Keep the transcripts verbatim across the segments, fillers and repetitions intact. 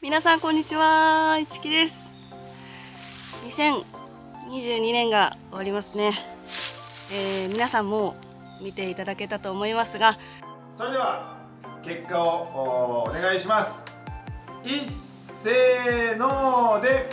皆さんこんにちは、いちきです。にせんにじゅうにねんが終わりますね。えー、皆さんも見ていただけたと思いますが、 それでは結果をお願いします。いっせーので、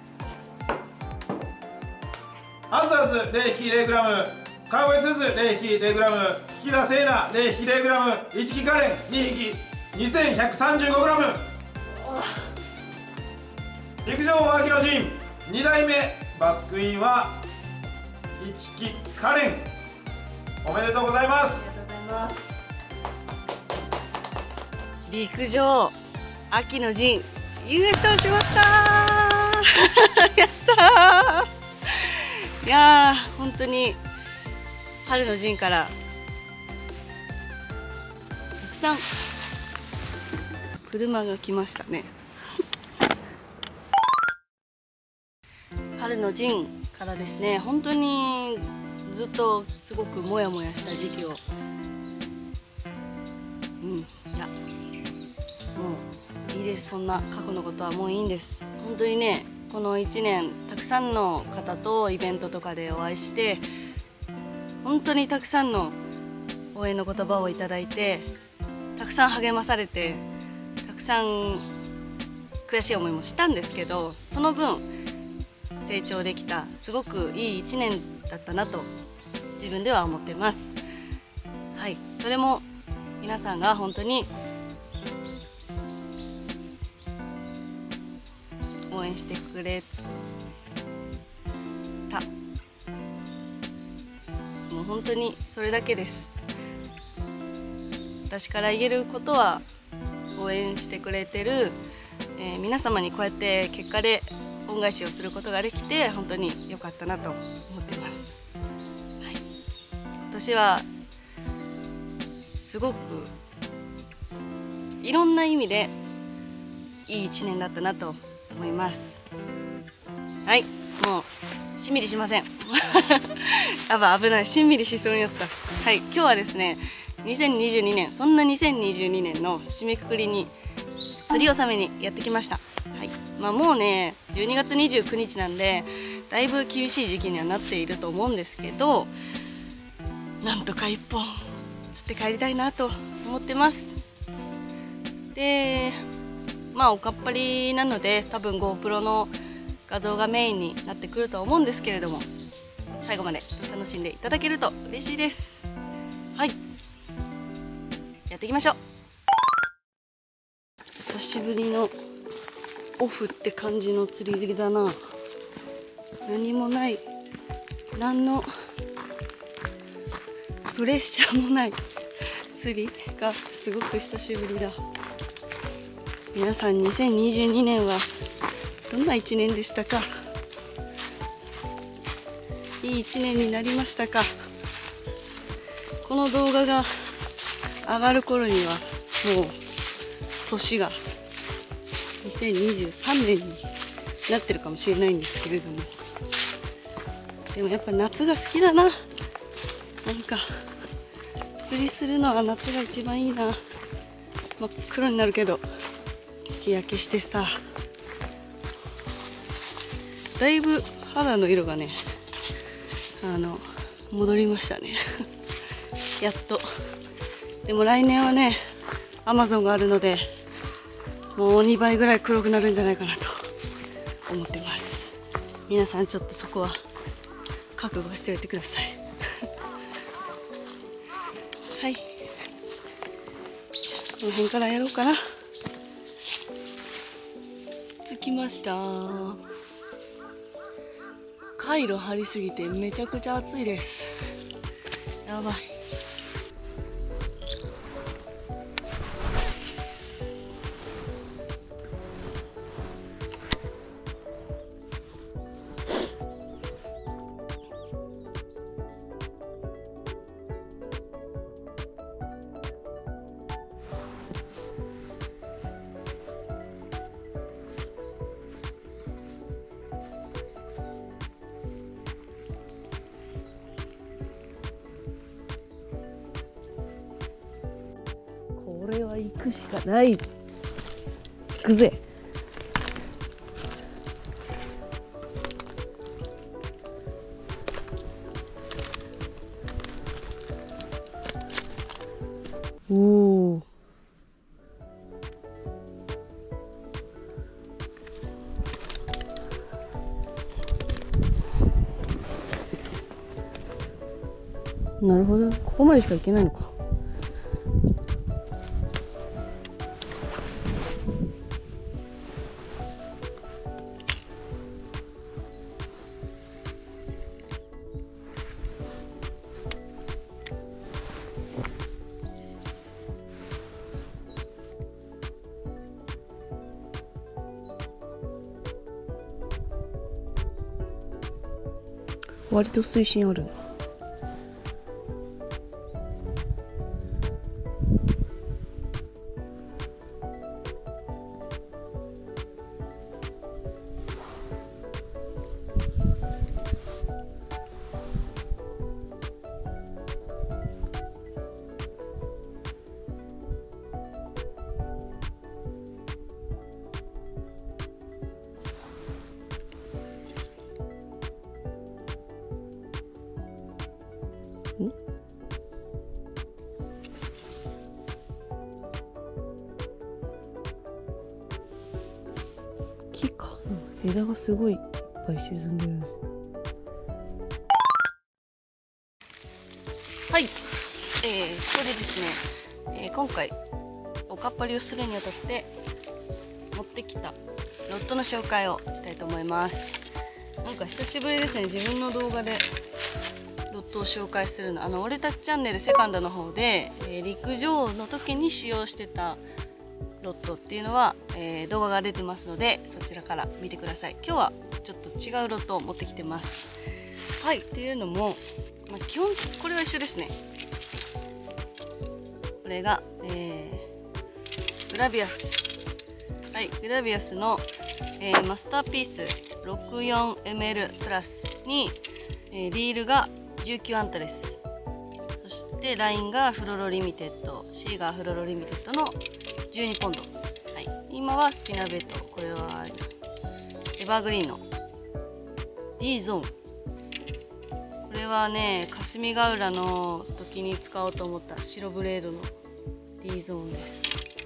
あずあず ゼロひきゼログラム、川越すず ゼロひきゼログラム、引田聖奈 ゼロひきゼログラム、一木カレンにひきにせんひゃくさんじゅうごグラム。陸上秋の陣にだいめバスクイーンは一木カレン、おめでとうございます。 ありがとうございます。陸上秋の陣優勝しましたやったー。いやー、本当に春の陣からたくさん車が来ましたね。春の陣からですね、本当にずっとすごくモヤモヤした時期を、うん、いやもういいです。そんな過去のことはもういいんです。本当にね、このいちねんたくさんの方とイベントとかでお会いして、本当にたくさんの応援の言葉をいただいて、たくさん励まされて、たくさん悔しい思いもしたんですけど、その分成長できたすごくいいいちねんだったなと自分では思ってます。はい、それも皆さんが本当に応援してくれた、もう本当にそれだけです。私から言えることは、応援してくれてる、えー、皆様にこうやって結果で恩返しをすることができて本当に良かったなと思っています。はい、今年はすごくいろんな意味でいいいちねんだったなと思います。はい、もうしんみりしませんやば、危ない、しんみりしそうになった。はい、今日はですね、にせんにじゅうにねん、そんなにせんにじゅうにねんの締めくくりに釣り納めにやってきました。はい、まあ、もうねじゅうにがつにじゅうくにちなんでだいぶ厳しい時期にはなっていると思うんですけど、なんとかいっぽん釣って帰りたいなと思ってます。で、まあおかっぱりなので多分 GoPro の画像がメインになってくるとは思うんですけれども、最後まで楽しんでいただけると嬉しいです。はい、やっていきましょう。久しぶりのオフって感じの釣りだな。何もない、何のプレッシャーもない釣りがすごく久しぶりだ。皆さんにせんにじゅうにねんはどんないちねんでしたか？いいいちねんになりましたか？この動画が上がる頃にはもう年がにせんにじゅうさんねんになってるかもしれないんですけれども、でもやっぱ夏が好きだな。なんか釣りするのは夏が一番いいな。真っ黒になるけど日焼けしてさ、だいぶ肌の色がね、あの戻りましたねやっと。でも来年はねアマゾンがあるので、もうにばいぐらい黒くなるんじゃないかなと思ってます。皆さんちょっとそこは覚悟しておいてくださいはい、この辺からやろうかな。着きました。カイロ張りすぎてめちゃくちゃ暑いです。やばい。これは行くしかない。行くぜ。 なるほど、ここまでしか行けないのか。割と水深あるな。ん？木か、枝がすごいいっぱい沈んでるね。はい、えー、ここでですね、えー、今回おかっぱりをするにあたって持ってきたロッドの紹介をしたいと思います。なんか久しぶりですね、自分の動画でロッドを紹介するの。あの俺たちチャンネルセカンドの方で、えー、陸上の時に使用してたロッドっていうのは、えー、動画が出てますので、そちらから見てください。今日はちょっと違うロッドを持ってきてます。はい、っていうのも、まあ、基本これは一緒ですね。これが、えー、グラビアス、はい、グラビアスの、えー、マスターピース ろくじゅうよんエムエル プラスに、えー、リールがじゅうきゅうアンタです。そしてラインがフロロリミテッド、シーガーフロロリミテッドのじゅうにポンド、はい、今はスピナーベッド、これはエバーグリーンの D ゾーン、これはね霞ヶ浦の時に使おうと思った白ブレードの D ゾーンです。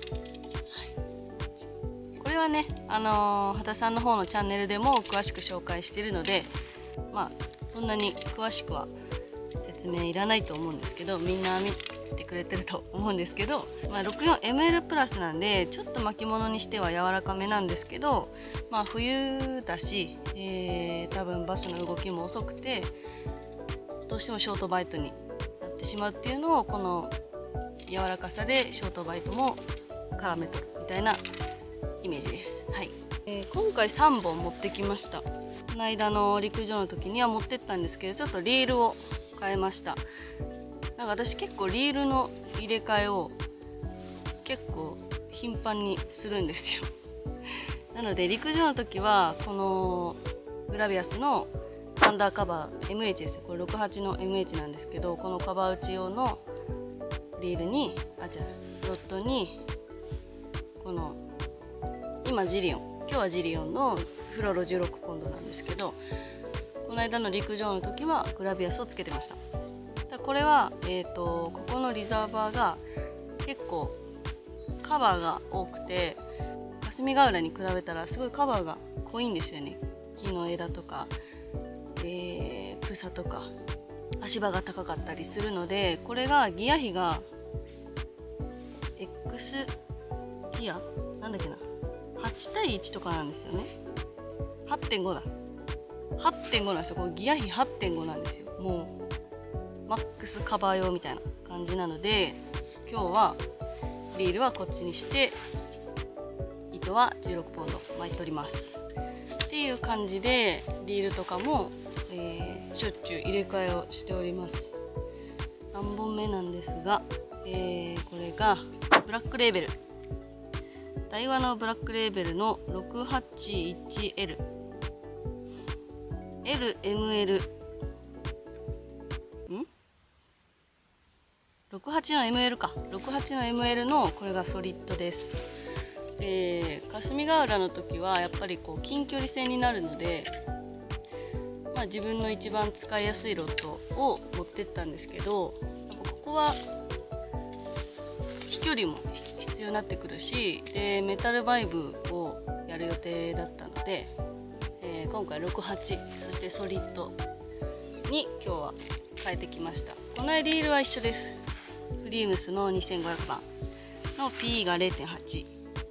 はい、これはねあのー、羽田さんの方のチャンネルでも詳しく紹介しているので、まあそんなに詳しくは説明いらないと思うんですけど、みんな見てくれてると思うんですけど、まあ、ろくじゅうよんエムエル プラスなんでちょっと巻物にしては柔らかめなんですけど、まあ冬だし、えー、多分バスの動きも遅くてどうしてもショートバイトになってしまうっていうのを、この柔らかさでショートバイトも絡めとるみたいなイメージです。はい、えー、今回さんぼん持ってきました。この間の陸上の時には持ってったんですけど、ちょっとリールを変えました。なんか私結構リールの入れ替えを結構頻繁にするんですよ。なので陸上の時はこのグラビアスのアンダーカバー エムエイチ ですね。これろくじゅうはちの エムエイチ なんですけど、このカバー打ち用のリールに、あ、じゃあロッドにこの今ジリオン、今日はジリオンのフロロじゅうろくポンドなんですけど、この間の陸上の時はグラビアスをつけてました。だこれは、えーと、ここのリザーバーが結構カバーが多くて、霞ヶ浦に比べたらすごいカバーが濃いんですよね。木の枝とか、えー、草とか足場が高かったりするので、これがギア比が X ギアなんだっけな、はちたいいちとかなんですよね。はってんごだ。はってんごなんですよ。これギア比 はってんご なんですよ。もうマックスカバー用みたいな感じなので、今日はリールはこっちにして糸はじゅうろくポンド巻いておりますっていう感じで、リールとかも、えー、しょっちゅう入れ替えをしております。さんぼんめなんですが、えー、これがブラックレーベル、ダイワのブラックレーベルの ろくはちいちエル、エルエムエル ん ろくはちの エムエル か、ろくはちの エムエル のこれがソリッドです。で霞ヶ浦の時はやっぱりこう近距離戦になるので、まあ、自分の一番使いやすいロッドを持ってったんですけど、やっぱここは飛距離も必要になってくるし、でメタルバイブをやる予定だったので、えー、今回ろくはち、そしてソリッドに今日は変えてきました。 このリールは一緒です。フリームスのにせんごひゃくばんの P が れいてんはち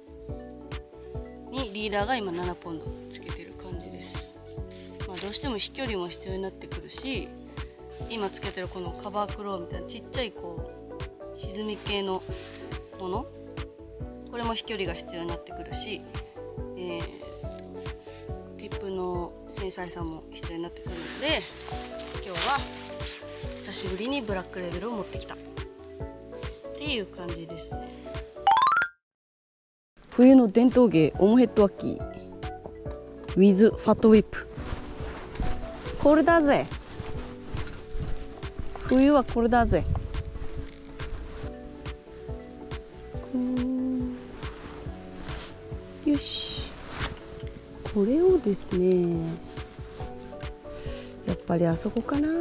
にリーダーが今ななポンドつけてる感じです。まあ、どうしても飛距離も必要になってくるし、今つけてるこのカバークローみたいなちっちゃいこう沈み系のもの、これも飛距離が必要になってくるし、えー、ティップの繊細さも必要になってくるので、今日は久しぶりにブラックレベルを持ってきたっていう感じですね。冬の伝統芸オモヘッドワッキー with ファットウィップ。これだぜ、冬はこれだぜ。よし、これをですね、やっぱりあそこかな。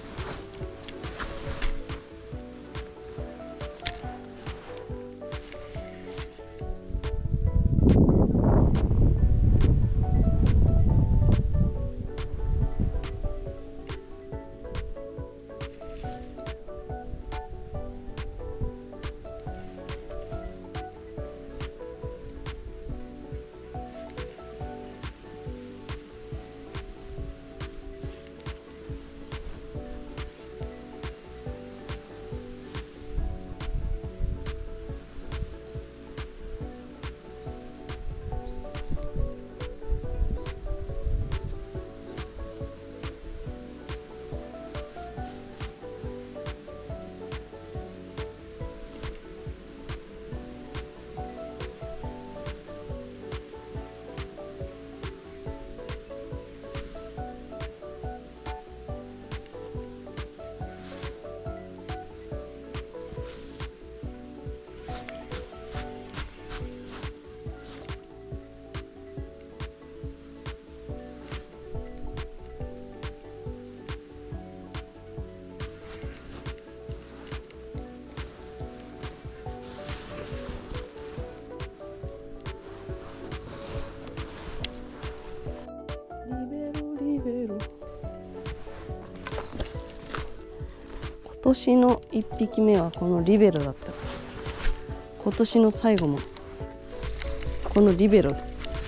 今年のいっぴきめはこのリベロだった。今年の最後もこのリベロ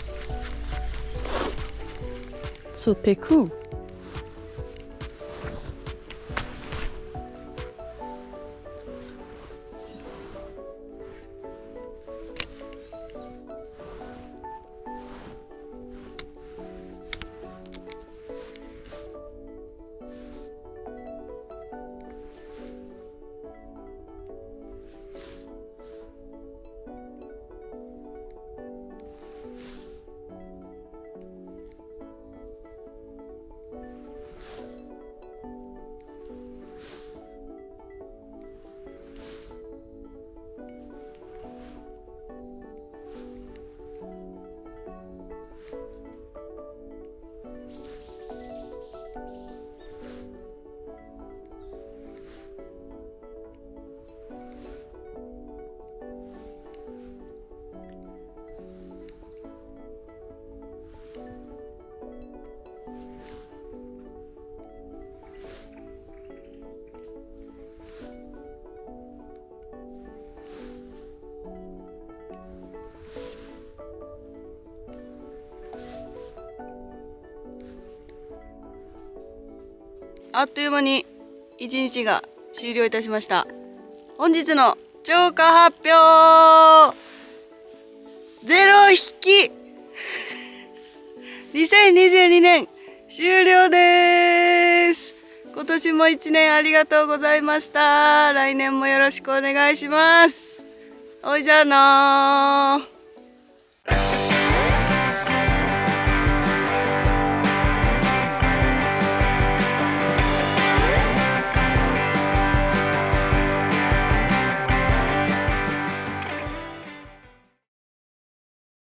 ツテク。あっという間に一日が終了いたしました。本日の超過発表ゼロ匹にせんにじゅうにねん終了です。今年も一年ありがとうございました。来年もよろしくお願いします。おいじゃあなー。